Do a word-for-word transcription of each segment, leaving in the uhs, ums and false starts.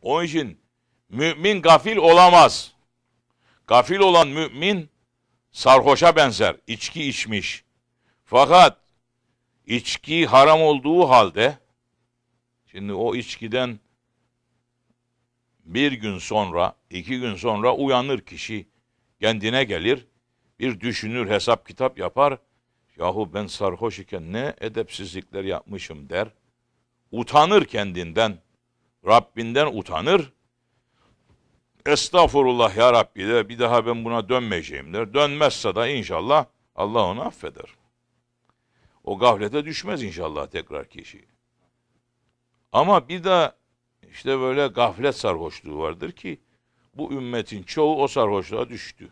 Onun için mümin gafil olamaz. Gafil olan mümin sarhoşa benzer. İçki içmiş. Fakat içki haram olduğu halde, şimdi o içkiden bir gün sonra, iki gün sonra uyanır kişi, kendine gelir, bir düşünür, hesap kitap yapar. Yahu ben sarhoş iken ne edepsizlikler yapmışım der. Utanır kendinden, Rabbinden utanır. Estağfurullah ya Rabbi der, bir daha ben buna dönmeyeceğim der. Dönmezse de inşallah Allah onu affeder. O gaflete düşmez inşallah tekrar kişi. Ama bir de işte böyle gaflet sarhoşluğu vardır ki bu ümmetin çoğu o sarhoşluğa düştü.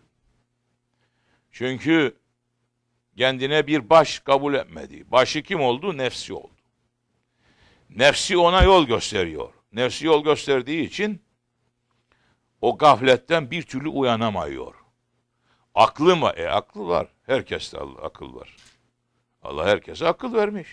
Çünkü kendine bir baş kabul etmedi. Başı kim oldu? Nefsi oldu. Nefsi ona yol gösteriyor. Nefsi yol gösterdiği için o gafletten bir türlü uyanamıyor. Aklı mı? E aklı var. Herkeste akıl var. Allah herkese akıl vermiş.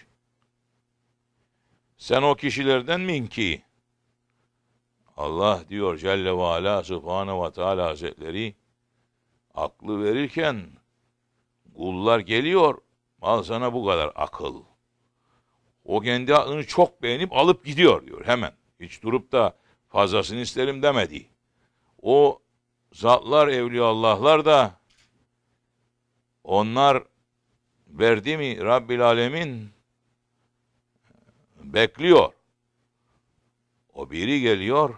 Sen o kişilerden min ki Allah diyor Celle ve Ala Subhanahu ve Teala Hazretleri aklı verirken kullar geliyor, al sana bu kadar akıl. O kendi aklını çok beğenip alıp gidiyor diyor hemen. Hiç durup da fazlasını isterim demedi. O zatlar, evliyallahlar da onlar verdi mi Rabbil Alemin bekliyor. O biri geliyor,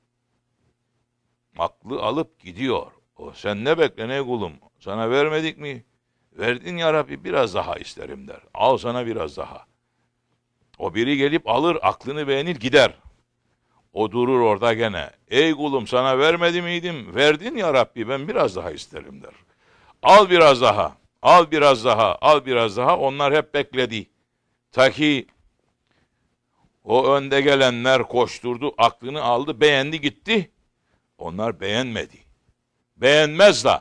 aklı alıp gidiyor. O sen ne bekle ne kulum? Sana vermedik mi? Verdin ya Rabbi, biraz daha isterim der. Al sana biraz daha. O biri gelip alır, aklını beğenir gider. O durur orada gene. Ey kulum sana vermedi miydim? Verdin ya Rabbi, ben biraz daha isterim der. Al biraz daha, al biraz daha, al biraz daha. Onlar hep bekledi. Ta ki o önde gelenler koşturdu, aklını aldı, beğendi gitti. Onlar beğenmedi. Beğenmez de.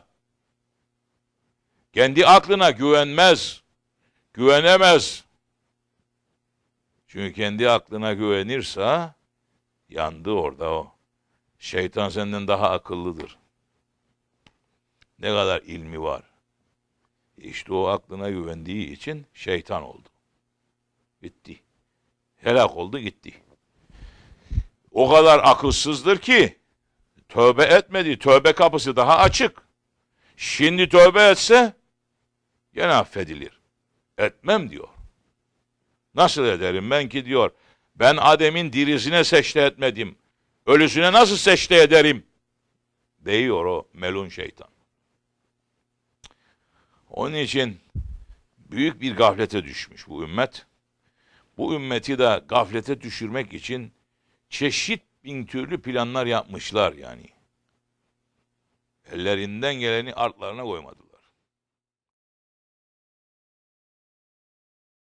Kendi aklına güvenmez. Güvenemez. Çünkü kendi aklına güvenirse yandı orada o. Şeytan senden daha akıllıdır. Ne kadar ilmi var. İşte o aklına güvendiği için şeytan oldu. Bitti. Helak oldu gitti. O kadar akılsızdır ki tövbe etmedi. Tövbe kapısı daha açık. Şimdi tövbe etse gene affedilir. Etmem diyor. Nasıl ederim ben ki diyor. Ben Adem'in dirisine secde etmedim. Ölüsüne nasıl secde ederim? Diyor o melun şeytan. Onun için büyük bir gaflete düşmüş bu ümmet. Bu ümmeti de gaflete düşürmek için çeşit bin türlü planlar yapmışlar yani. Ellerinden geleni artlarına koymadılar.